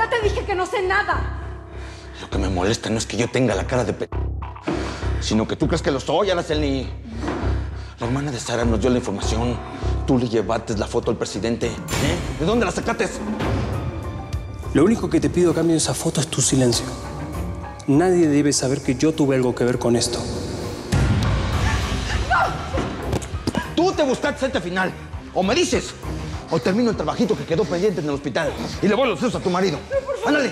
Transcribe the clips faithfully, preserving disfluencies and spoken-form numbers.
Ya te dije que no sé nada. Lo que me molesta no es que yo tenga la cara de p... sino que tú crees que lo soy, Araceli. La hermana de Sara nos dio la información. Tú le llevaste la foto al presidente. ¿Eh? ¿De dónde la sacaste? Lo único que te pido a cambio de esa foto es tu silencio. Nadie debe saber que yo tuve algo que ver con esto. ¡No! Tú te buscaste este final. O me dices, o termino el trabajito que quedó pendiente en el hospital y le voy los dedos a tu marido. No, ¡ándale!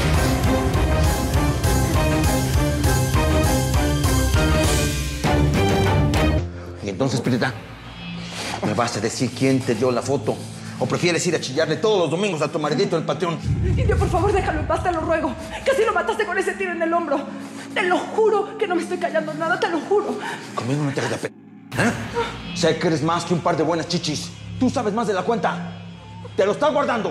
Y entonces, Pirita, ¿me vas a decir quién te dio la foto? ¿O prefieres ir a chillarle todos los domingos a tu maridito en el panteón? Indio, por favor, déjalo en paz, te lo ruego. Casi lo mataste con ese tiro en el hombro. Te lo juro que no me estoy callando nada, te lo juro. Conmigo no te hagas la p... ¿eh? Sé que eres más que un par de buenas chichis. Tú sabes más de la cuenta. Te lo estás guardando.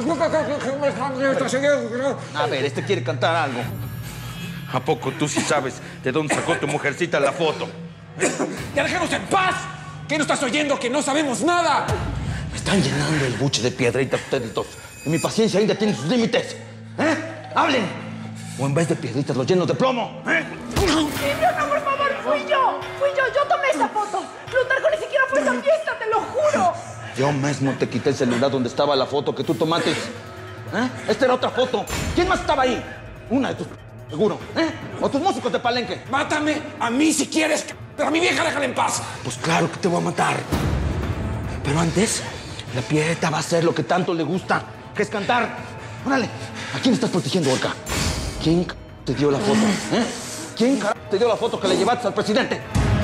A ver, este quiere cantar algo. ¿A poco tú sí sabes de dónde sacó tu mujercita la foto? ¡Ya déjanos en paz! ¿Qué no estás oyendo? ¡Que no sabemos nada! Me están llenando el buche de piedritas ustedes dos. Y mi paciencia ainda tiene sus límites. ¿Eh? ¡Hablen! O en vez de piedritas los lleno de plomo. ¿Eh? Indio, no, por favor, fui yo. Fui yo, yo tomé esa foto. Plutarco ni siquiera fue a esa fiesta, te lo juro. Yo mismo te quité el celular donde estaba la foto que tú tomaste. ¿Eh? Esta era otra foto. ¿Quién más estaba ahí? Una de tus... seguro. ¿Eh? O tus músicos de palenque. Mátame a mí si quieres, pero a mi vieja déjala en paz. Pues claro que te voy a matar. Pero antes, la Pieta va a hacer lo que tanto le gusta, que es cantar. Órale, ¿a quién estás protegiendo, Orca? ¿Quién te dio la foto? ¿Eh? ¿Quién te dio la foto que le llevaste al presidente?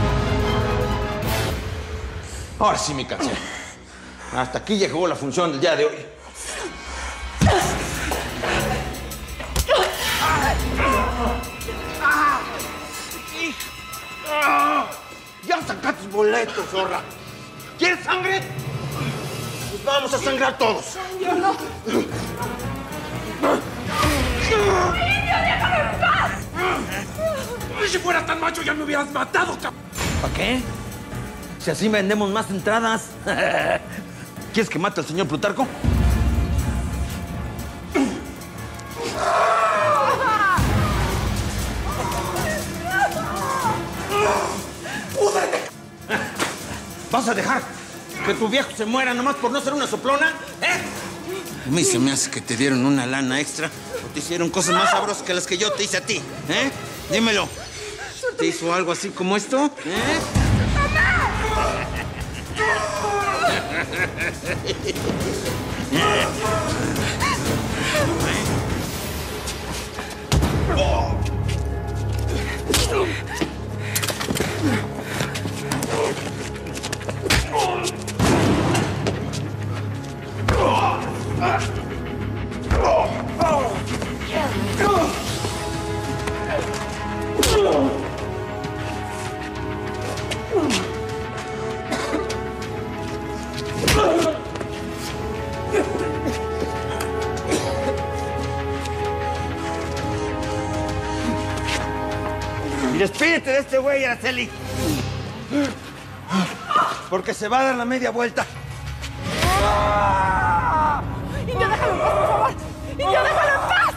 Ahora sí me cansé. Hasta aquí llegó la función del día de hoy. ¡Ya saca tus boletos, zorra! ¿Quieres sangre? Pues vamos a sangrar todos. Yo no. ¡Indio, déjame en paz! Si fueras tan macho ya me hubieras matado, cabrón. ¿Para qué? Si así vendemos más entradas. ¿Quieres que mate al señor Plutarco? ¿Vas a dejar que tu viejo se muera nomás por no ser una soplona? ¿Eh? A mí se me hace que te dieron una lana extra o te hicieron cosas más sabrosas que las que yo te hice a ti. ¿Eh? Dímelo. ¿Te hizo algo así como esto? ¿Eh? Y despídete de este güey, Araceli. Porque se va a dar la media vuelta. Indio, déjalo en paz, por favor. Indio, déjalo en paz.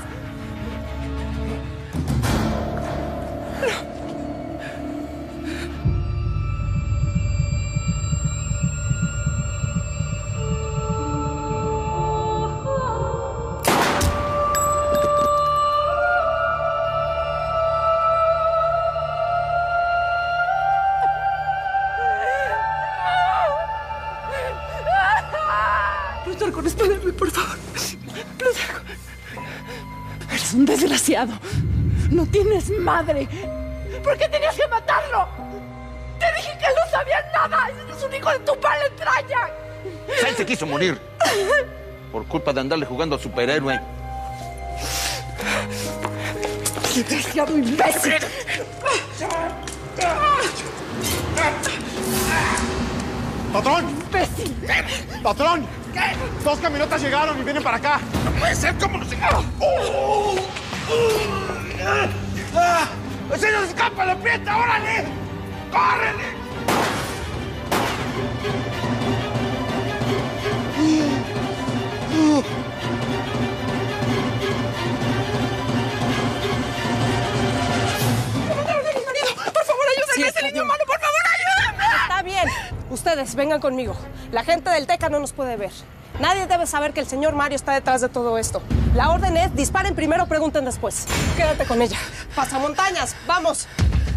Plutarco, respóndeme, por favor. Plutarco. Eres un desgraciado. No tienes madre. ¿Por qué tenías que matarlo? Te dije que no sabía nada. Es un hijo de tu mala entraña. Él se quiso morir. Por culpa de andarle jugando al superhéroe. Desgraciado imbécil. ¡Patrón! ¡Imbécil! ¡Patrón! ¿Qué? Dos camionetas llegaron y vienen para acá. ¡No puede ser! ¿Cómo nos llegaron? ¡Oh! ¡Ah! ¡Se nos escapa la Prieta! ¡Órale! ¡Córrele! Vengan conmigo. La gente del Teca no nos puede ver. Nadie debe saber que el señor Mario está detrás de todo esto. La orden es, disparen primero, pregunten después. Quédate con ella. Pasamontañas, vamos.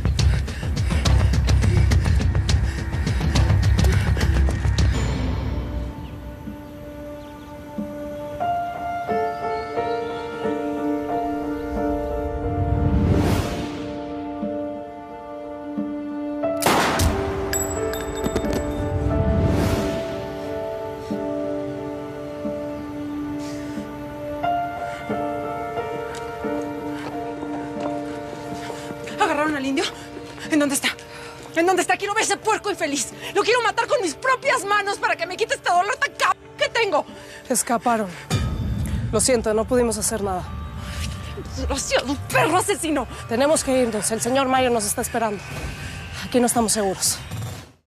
¿Agarraron al indio? ¿En dónde está? ¿En dónde está? Quiero ver ese puerco infeliz. Lo quiero matar con mis propias manos para que me quite este dolor tan cabrón que tengo. Escaparon. Lo siento, no pudimos hacer nada. Desgraciado, perro asesino. Tenemos que irnos. El señor Mario nos está esperando. Aquí no estamos seguros.